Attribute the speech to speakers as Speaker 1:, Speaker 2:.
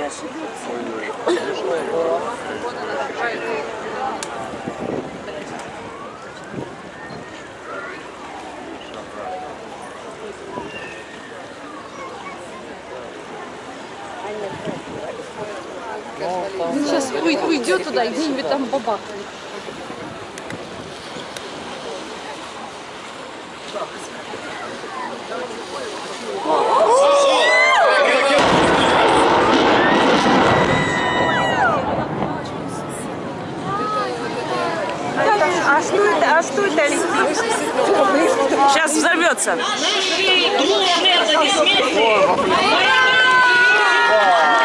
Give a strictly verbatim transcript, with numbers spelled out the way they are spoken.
Speaker 1: Он сейчас уйдет туда, и где-нибудь там бабахает.
Speaker 2: А что это? А что это, Алексей? Сейчас взорвется.